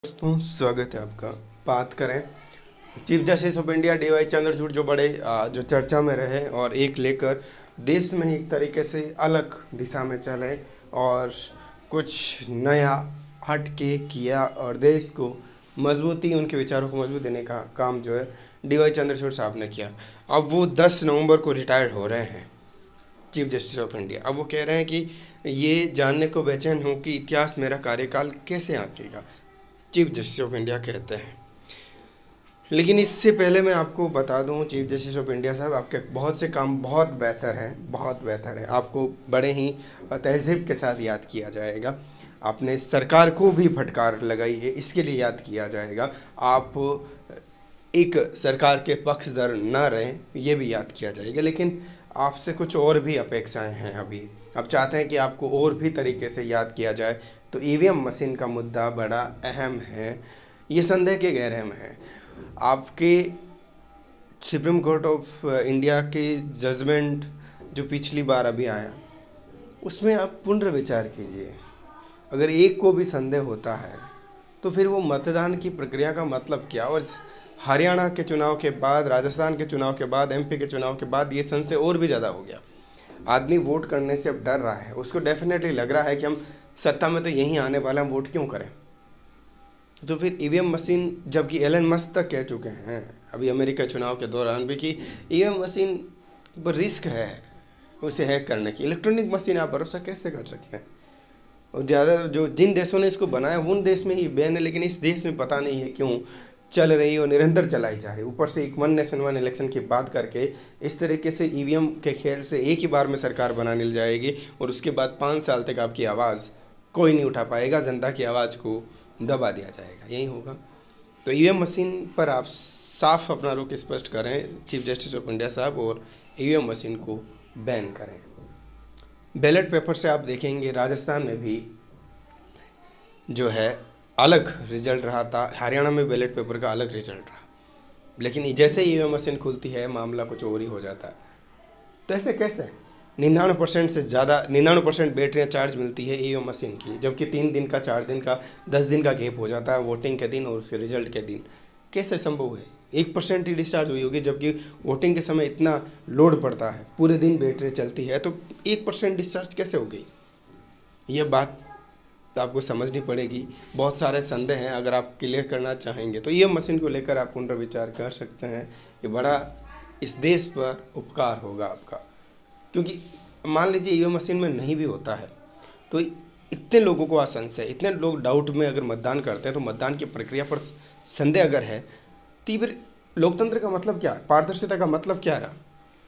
दोस्तों स्वागत है आपका। बात करें chief justice of India DY Chandrachud जो बड़े जो चर्चा में रहे और एक लेकर देश में एक तरीके से अलग दिशा में चले और कुछ नया हट के किया और देश को मजबूती, उनके विचारों को मजबूत देने का काम जो है DY चंद्रचूड़ साहब ने किया। अब वो 10 नवंबर को रिटायर्ड हो रहे हैं चीफ जस्टिस ऑफ इंडिया। अब वो कह रहे हैं कि ये जानने को बेचैन हूँ कि इतिहास मेरा कार्यकाल कैसे आंकेगा, चीफ जस्टिस ऑफ इंडिया कहते हैं। लेकिन इससे पहले मैं आपको बता दूं, चीफ जस्टिस ऑफ इंडिया साहब आपके बहुत से काम बहुत बेहतर है। आपको बड़े ही तहज़ीब के साथ याद किया जाएगा। आपने सरकार को भी फटकार लगाई है, इसके लिए याद किया जाएगा। आप एक सरकार के पक्षधर न रहें, ये भी याद किया जाएगा। लेकिन आपसे कुछ और भी अपेक्षाएं हैं। अभी आप चाहते हैं कि आपको और भी तरीके से याद किया जाए। तो EVM मशीन का मुद्दा बड़ा अहम है, ये संदेह के गहरे में है। आपके सुप्रीम कोर्ट ऑफ इंडिया के जजमेंट जो पिछली बार अभी आया, उसमें आप पुनर्विचार कीजिए। अगर एक को भी संदेह होता है तो फिर वो मतदान की प्रक्रिया का मतलब क्या। और हरियाणा के चुनाव के बाद, राजस्थान के चुनाव के बाद, MP के चुनाव के बाद ये संशय और भी ज़्यादा हो गया। आदमी वोट करने से अब डर रहा है। उसको डेफिनेटली लग रहा है कि हम सत्ता में तो यहीं आने वाला, हम वोट क्यों करें। तो फिर EVM मशीन, जबकि एलन मस्क तक कह चुके हैं अभी अमेरिका चुनाव के दौरान भी कि EVM मशीन पर रिस्क है उसे हैक करने की। इलेक्ट्रॉनिक मशीन आप भरोसा कैसे कर सकते हैं। और ज़्यादा जो जिन देशों ने इसको बनाया उन देश में ही बैन है, लेकिन इस देश में पता नहीं है क्यों चल रही और निरंतर चलाई जा रही। ऊपर से एक वन नेशन वन इलेक्शन की बात करके इस तरीके से EVM के खेल से एक ही बार में सरकार बनाने लग जाएगी और उसके बाद 5 साल तक आपकी आवाज़ कोई नहीं उठा पाएगा, जनता की आवाज़ को दबा दिया जाएगा, यही होगा। तो EVM मशीन पर आप साफ अपना रुख स्पष्ट करें चीफ जस्टिस ऑफ इंडिया साहब, और EVM मशीन को बैन करें। बैलेट पेपर से आप देखेंगे राजस्थान में भी जो है अलग रिजल्ट रहा था, हरियाणा में बैलेट पेपर का अलग रिजल्ट रहा। लेकिन जैसे ही EVM मशीन खुलती है मामला कुछ और ही हो जाता है। तो ऐसे कैसे 99% से ज़्यादा 99% बैटरियाँ चार्ज मिलती है EVM मशीन की, जबकि 3 दिन का, 4 दिन का, 10 दिन का गैप हो जाता है वोटिंग के दिन और उसके रिजल्ट के दिन। कैसे संभव है। 1% ही डिस्चार्ज हुई होगी, जबकि वोटिंग के समय इतना लोड पड़ता है, पूरे दिन बैटरी चलती है, तो 1% डिस्चार्ज कैसे हो गई। ये बात आपको समझनी पड़ेगी। बहुत सारे संदेह हैं, अगर आप क्लियर करना चाहेंगे तो EVM मशीन को लेकर आप पुनर्विचार कर सकते हैं। ये बड़ा इस देश पर उपकार होगा आपका, क्योंकि मान लीजिए EVM मशीन में नहीं भी होता है तो इतने लोगों को असंशय, इतने लोग डाउट में अगर मतदान करते हैं, तो मतदान की प्रक्रिया पर संदेह अगर है तो फिर लोकतंत्र का मतलब क्या है, पारदर्शिता का मतलब क्या रहा।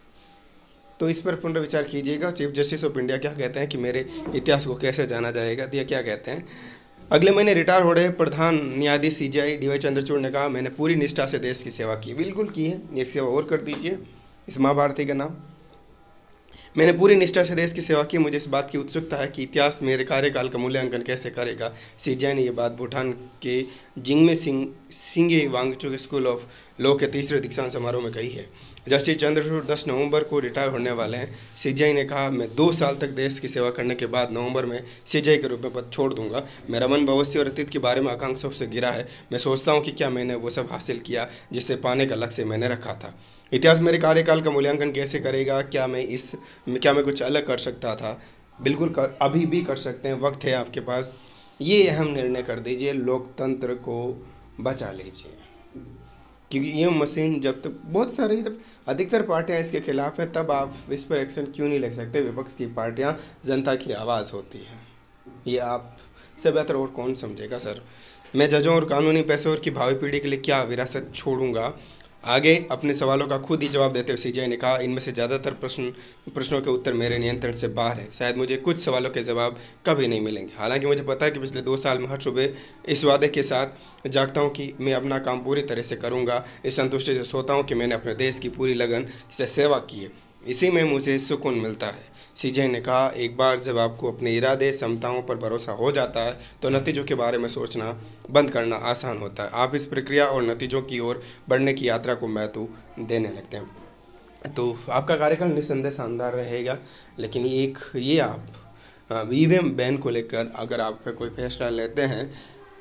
तो इस पर पुनर्विचार कीजिएगा। चीफ जस्टिस ऑफ इंडिया क्या कहते हैं कि मेरे इतिहास को कैसे जाना जाएगा। तो ये क्या कहते हैं, अगले महीने रिटायर हो रहे प्रधान न्यायाधीश CJI DY चंद्रचूड़ ने कहा, मैंने पूरी निष्ठा से देश की सेवा की। बिल्कुल की है, एक सेवा और कर दीजिए इस माँ भारती का नाम। मैंने पूरी निष्ठा से देश की सेवा की। मुझे इस बात की उत्सुकता है कि इतिहास मेरे कार्यकाल का मूल्यांकन कैसे करेगा। CJI ने यह बात भूटान के Jigme Singye Wangchuck school of law के 3रे दीक्षांत समारोह में कही है। जस्टिस चंद्रचूड़ 10 नवंबर को रिटायर होने वाले हैं। CJI ने कहा, मैं 2 साल तक देश की सेवा करने के बाद नवंबर में CJI के रूप में पद छोड़ दूंगा। मेरा मन भविष्य और अतीत के बारे में आकांक्षाओं से घिरा है। मैं सोचता हूं कि क्या मैंने वो सब हासिल किया जिससे पाने का लक्ष्य मैंने रखा था। इतिहास मेरे कार्यकाल का मूल्यांकन कैसे करेगा। क्या मैं कुछ अलग कर सकता था। बिल्कुल अभी भी कर सकते हैं, वक्त है आपके पास। ये अहम निर्णय कर दीजिए, लोकतंत्र को बचा लीजिए। क्योंकि EVM मशीन जब तक बहुत सारे, जब अधिकतर पार्टियां इसके खिलाफ हैं, तब आप इस पर एक्शन क्यों नहीं ले सकते। विपक्ष की पार्टियां जनता की आवाज़ होती हैं, ये आप से बेहतर और कौन समझेगा सर। मैं जजों और कानूनी पेशेवर की भावी पीढ़ी के लिए क्या विरासत छोड़ूंगा। आगे अपने सवालों का खुद ही जवाब देते हुए CJI ने कहा, इनमें से ज़्यादातर प्रश्नों के उत्तर मेरे नियंत्रण से बाहर है। शायद मुझे कुछ सवालों के जवाब कभी नहीं मिलेंगे। हालांकि मुझे पता है कि पिछले 2 साल में हर सुबह इस वादे के साथ जागता हूं कि मैं अपना काम पूरी तरह से करूंगा। इस संतुष्टि से सोता हूं कि मैंने अपने देश की पूरी लगन से सेवा की है। इसी में मुझे सुकून मिलता है। CJI ने कहा, एक बार जब आपको अपने इरादे क्षमताओं पर भरोसा हो जाता है तो नतीजों के बारे में सोचना बंद करना आसान होता है। आप इस प्रक्रिया और नतीजों की ओर बढ़ने की यात्रा को महत्व देने लगते हैं। तो आपका कार्यकाल निस्संदेह शानदार रहेगा। लेकिन ये आप EVM बैन को लेकर अगर आप कोई फैसला लेते हैं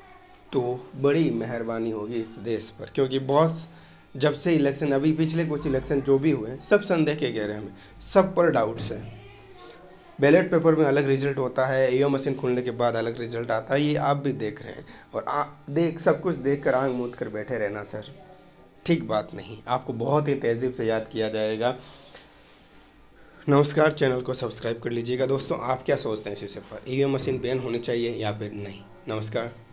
तो बड़ी मेहरबानी होगी इस देश पर, क्योंकि बहुत जब से इलेक्शन, अभी पिछले कुछ इलेक्शन जो भी हुए सब संदेह के घेरे में, सब पर डाउट्स है। बैलेट पेपर में अलग रिजल्ट होता है, ईवीएम मशीन खुलने के बाद अलग रिजल्ट आता है, ये आप भी देख रहे हैं। और सब कुछ देख कर आंख मूंद कर बैठे रहना सर ठीक बात नहीं, आपको बहुत ही तहज़ीब से याद किया जाएगा। नमस्कार, चैनल को सब्सक्राइब कर लीजिएगा। दोस्तों, आप क्या सोचते हैं इस विषय पर, ईवीएम मशीन बैन होनी चाहिए या फिर नहीं? नमस्कार।